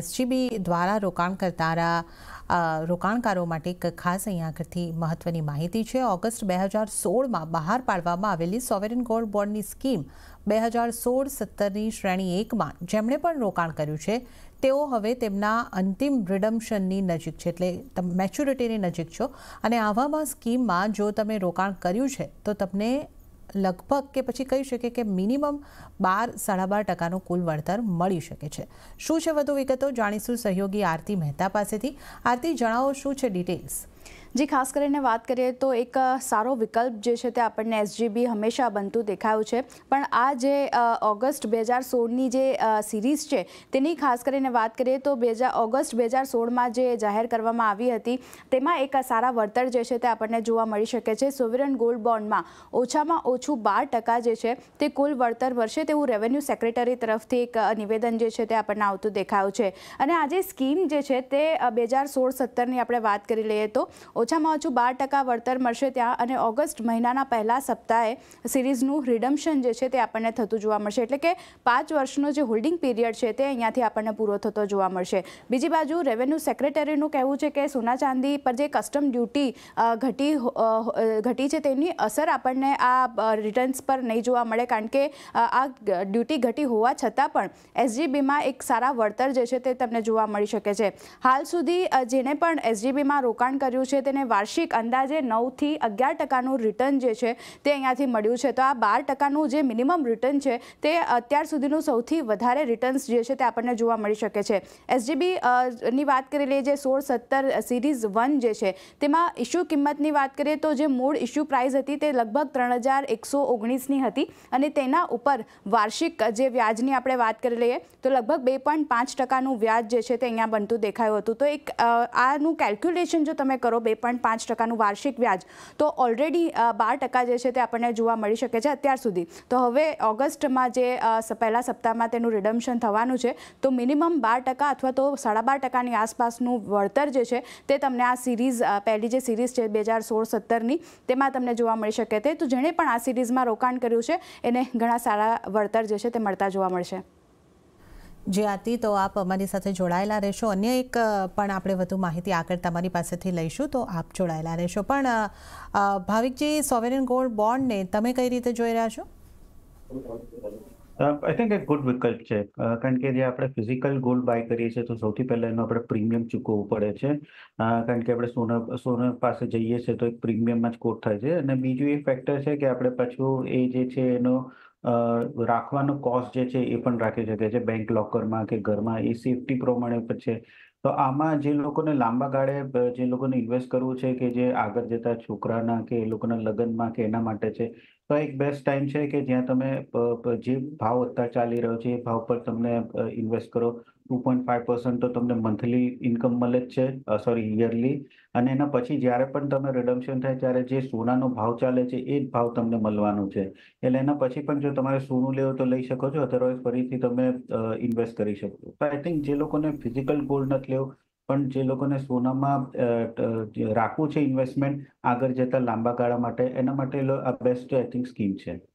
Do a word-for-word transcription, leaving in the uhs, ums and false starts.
SGB દ્વારા રોકાણ કરનારા રોકાણકારો માટે એક ખાસ અહીંયા આગળથી મહત્વની માહિતી છે। ઓગસ્ટ બે હજાર સોળમાં બહાર પાડવામાં આવેલી સોવરેન ગોલ્ડ બોન્ડની સ્કીમ બે હજાર સોળ સત્તરની શ્રેણી એકમાં જેમણે પણ રોકાણ કર્યું છે તેઓ હવે તેમના અંતિમ રિડમ્શનની નજીક છે, એટલે મેચ્યોરિટીની નજીક છો અને આવામાં સ્કીમમાં જો તમે રોકાણ કર્યું છે તો તમને લગભગ કે પછી કહી શકે કે મિનિમમ બાર સાડા બાર ટકાનું કુલ વળતર મળી શકે છે। શું છે વધુ વિગતો જાણીશું સહયોગી આરતી મહેતા પાસેથી। આરતી, જણાવો શું છે ડિટેલ્સ? जी, खास કરીને વાત કરીએ તો એક સારો વિકલ્પ જે છે તે આપણને એસજીબી હંમેશા બનતું દેખાયું છે, પણ આ જે ઓગસ્ટ બે હજાર સોળની જે સિરીઝ છે તેની ખાસ કરીને વાત કરીએ તો બે હજાર ઓગસ્ટ બે હજાર સોળમાં જે જાહેર કરવામાં આવી હતી તેમાં એક સારા વળતર જે છે તે આપણને જોવા મળી શકે છે। સોવરેન ગોલ્ડ બોન્ડમાં ઓછામાં ઓછું બાર ટકા જે છે તે કુલ વળતર મળશે તેવું રેવન્યુ સેક્રેટરી તરફથી એક નિવેદન જે છે તે આપણને આવતું દેખાયું છે। અને આ જે સ્કીમ જે છે તે બે હજાર સોળ સત્તરની આપણે વાત કરી લઈએ તો ઓછામાં ઓછું બાર ટકા વળતર મળશે ત્યાં, અને ઓગસ્ટ મહિનાના પહેલા સપ્તાહે સિરીઝનું રિડમ્શન જે છે તે આપણને થતું જોવા મળશે, એટલે કે પાંચ વર્ષનો જે હોલ્ડિંગ પીરિયડ છે તે અહીંયાથી આપણને પૂરો થતો જોવા મળશે। બીજી બાજુ રેવન્યુ સેક્રેટરીનું કહેવું છે કે સોના ચાંદી પર જે કસ્ટમ ડ્યુટી ઘટી ઘટી છે તેની અસર આપણને આ રિટર્ન્સ પર નહીં જોવા મળે, કારણ કે આ ડ્યુટી ઘટી હોવા છતાં પણ એસજીબીમાં એક સારા વળતર જે છે તે તમને જોવા મળી શકે છે। હાલ સુધી જેને પણ એસજીબીમાં રોકાણ કર્યું છે તેને વાર્ષિક અંદાજે નવથી અગિયાર ટકાનું રિટર્ન જે છે તે અહીંયાથી મળ્યું છે। તો આ બાર ટકાનું જે મિનિમમ રિટર્ન છે તે અત્યાર સુધીનું સૌથી વધારે રિટર્ન્સ જે છે તે આપણને જોવા મળી શકે છે। એસજીબી ની વાત કરી લઈએ, જે સોળ સત્તર સિરીઝ વન જે છે તેમાં ઇસ્યુ કિંમતની વાત કરીએ તો જે મૂળ ઇસ્યુ પ્રાઇસ હતી તે લગભગ ત્રણ હજાર એકસો ઓગણીસની હતી, અને તેના ઉપર વાર્ષિક જે વ્યાજની આપણે વાત કરી લઈએ તો લગભગ બે પોઈન્ટ પાંચ ટકાનું વ્યાજ જે છે તે અહીંયા બનતું દેખાયું હતું। તો એક આનું કેલ્ક્યુલેશન જો તમે કરો બે પોઈન્ટ પાંચ ટકાનું વાર્ષિક વ્યાજ, તો ઓલરેડી બાર ટકા જે છે તે આપણને જોવા મળી શકે છે અત્યાર સુધી। તો હવે ઓગસ્ટમાં જે પહેલા સપ્તાહમાં તેનું રિડમ્શન થવાનું છે તો મિનિમમ બાર ટકા અથવા તો સાડા બાર ટકાની આસપાસનું વળતર જે છે તે તમને આ સિરીઝ પહેલી જે સિરીઝ છે બે હજાર સોળ સત્તરની તેમાં તમને જોવા મળી શકે છે। તો જેણે પણ આ સિરીઝમાં રોકાણ કર્યું છે એને ઘણા સારા વળતર જે છે તે મળતા જોવા મળશે। જે આરતી, તો આપ અમારી સાથે જોડાયેલા રહેશો। અન્ય એક પણ આપણે વધુ માહિતી આગળ તમારી પાસેથી લઈશું, તો આપ જોડાયેલા રહેશો। પણ ભાવિકજી, સોવરેન ગોલ્ડ બોન્ડને તમે કઈ રીતે જોઈ રહ્યા છો? આઈ થિંક એક ગુડ વિકલ્પ છે, કારણ કે જે આપણે ફિઝિકલ ગોલ્ડ બાય કરીએ છીએ તો સૌથી પહેલા એનો આપણે પ્રીમિયમ ચૂકવવું પડે છે, કારણ કે આપણે સોના સોના પાસે જઈએ છીએ તો એક પ્રીમિયમમાં જ કોટ થાય છે। અને બીજું એ ફેક્ટર છે કે આપણે પાછું એ જે છે એનો રાખવાનો કોસ્ટ જે છે એ પણ રાખી શકે છે બેંક લોકરમાં કે ઘરમાં, એ સેફટી પ્રમાણે છે। તો આમાં જે લોકોને લાંબા ગાળે જે લોકોને ઇન્વેસ્ટ કરવું છે કે જે આગળ જતા છોકરાના કે એ લોકોના લગ્નમાં કે એના માટે છે, તો એક બેસ્ટ ટાઈમ છે કે જ્યાં તમે જે ભાવ અત્યારે ચાલી રહ્યો છે એ ભાવ પર તમને ઇન્વેસ્ટ કરો। ટુ પોઈન્ટ ફાઈવ પર્સન્ટ તો તમને મંથલી ઇન્કમ મળે જ છે, સોરી યરલી, અને એના પછી જ્યારે પણ તમે રિડમ્શન થાય ત્યારે જે સોનાનો ભાવ ચાલે છે એ જ ભાવ તમને મળવાનો છે। એટલે એના પછી પણ જો તમારે સોનું લેવું તો લઈ શકો છો, અધરવાઇઝ ફરીથી તમે ઇન્વેસ્ટ કરી શકો છો। તો આઈ થિંક જે લોકોને ફિઝિકલ ગોલ્ડ નથી લેવું પણ જે લોકોને સોનામાં રાખવું છે ઇન્વેસ્ટમેન્ટ આગળ જતા લાંબા ગાળા માટે, એના માટે આ બેસ્ટ આઈ થિંક સ્કીમ છે।